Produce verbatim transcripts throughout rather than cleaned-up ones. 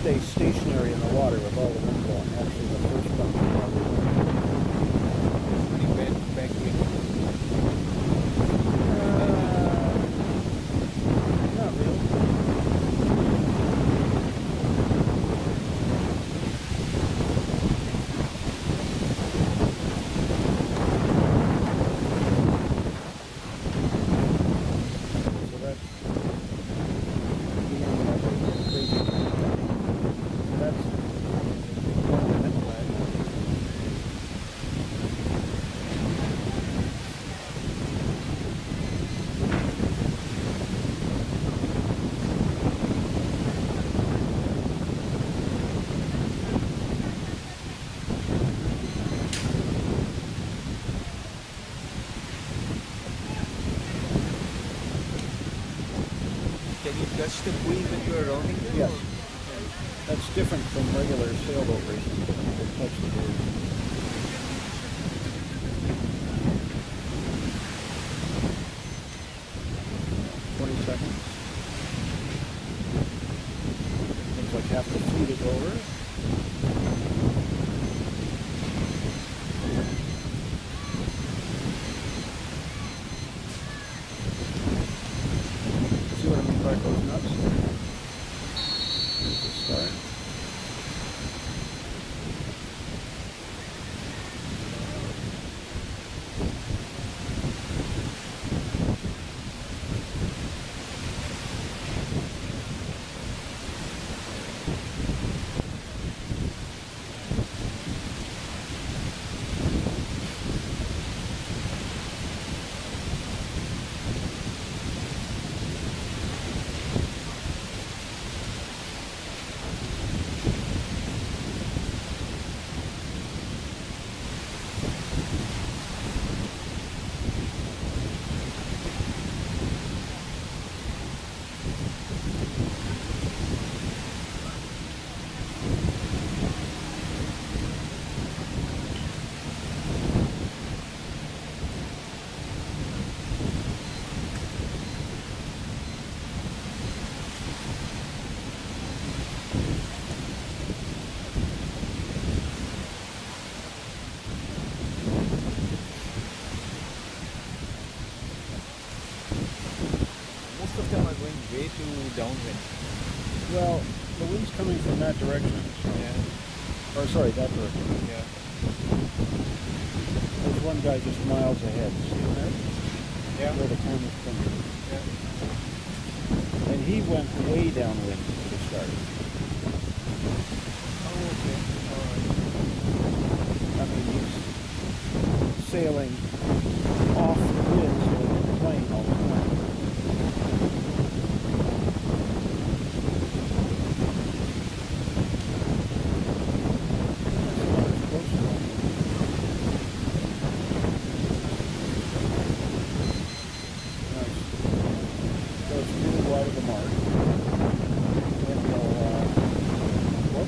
stay stationary in the water with all the wind blowing. Actually, the first bunch of water. It's pretty bad back wind. Uh, not really. So that's beginning of a crazy. That's one minute flag. Can you touch the buoy when you are rounding them? Yes. or- That's different from regular sailboat racing. You can touch the buoy. Twenty seconds. Looks like half the fleet is over. See what I mean by those nuts? Here's the start. Most of them are going way too downwind. Well, the wind's coming from that direction. So. Yeah. Or sorry, that direction. Yeah. There's one guy just miles ahead. See that? Yeah. Where the camera's coming. Yeah. And he went way downwind to start. Oh, okay. Alright. I mean, he's sailing off the wind, so he's playing all the time. Wide of the mark. And he'll, uh, whoop.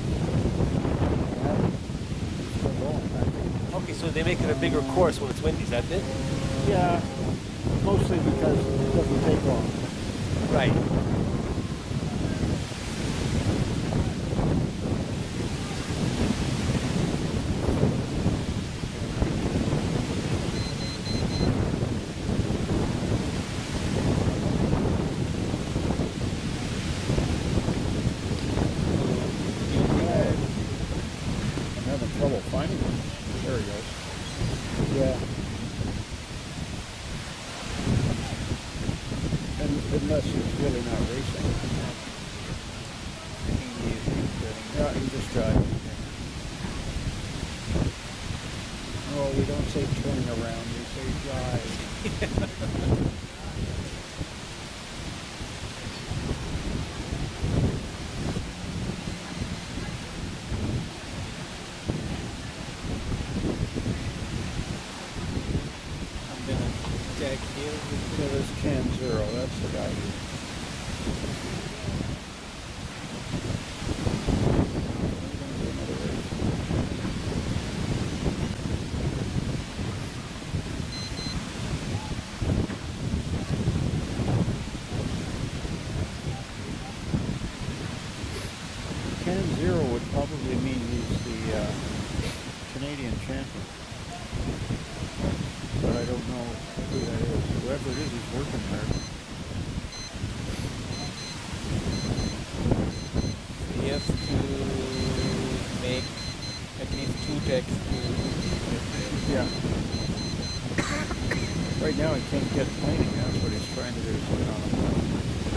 Yeah. Still going, I think. Okay, so they make it a bigger course when it's windy, is that it? Yeah, mostly because it doesn't take long. Right. I'm having trouble finding him. There he goes. Yeah. And unless he's really not racing. I think he is he's turning. Yeah, he's just driving. Oh, we don't say turning around, we say drive. I'm gonna tag here with So there's Can Zero, that's the guy. Can don't know who that is. Whoever it is, he's working there. We have to make at least two decks to Yeah. Right now he can't get planing. That's what he's trying to do. Is put on a plane.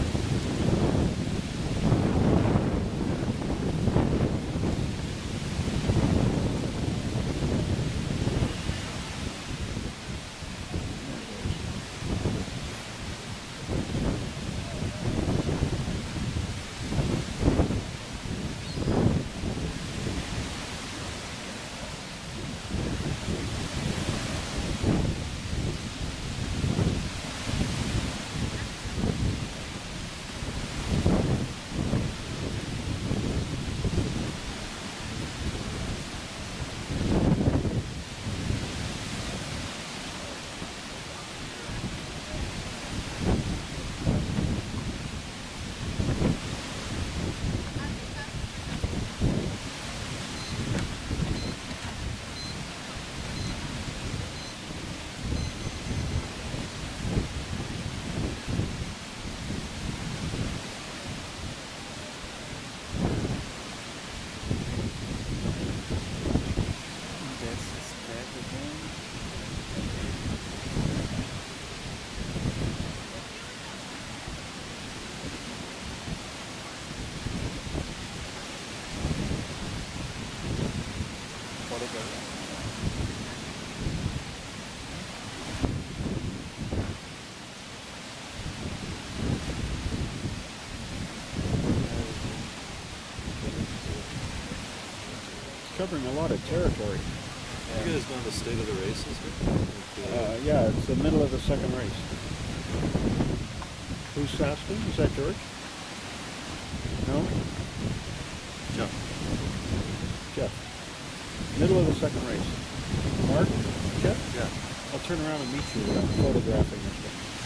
Covering a lot of territory. You guys know the state of the races? Uh, yeah, it's the middle of the second race. Who's asking? Is that George? No? Jeff. Jeff. Middle of the second race. Mark? Jeff? Yeah. I'll turn around and meet you. I'm photographing this one.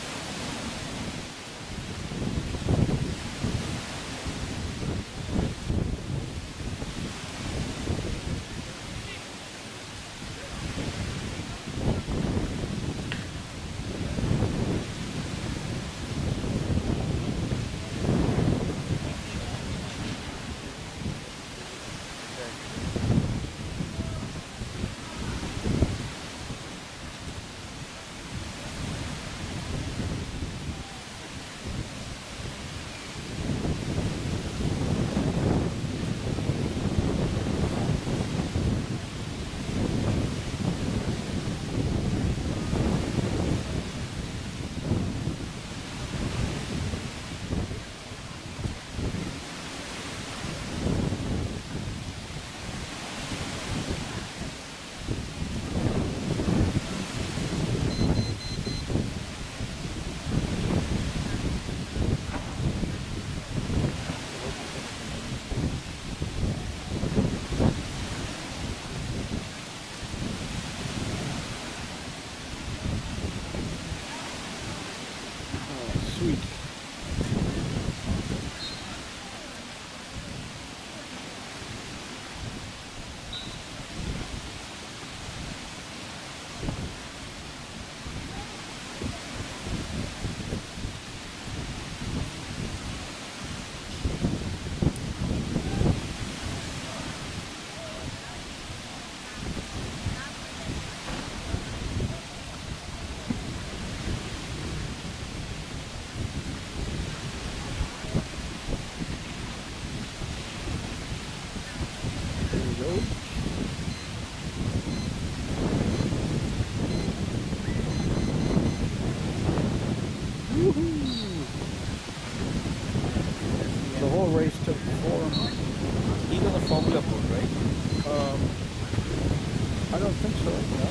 The whole race took four months. He's on a Formula boat, right? Um, I don't think so.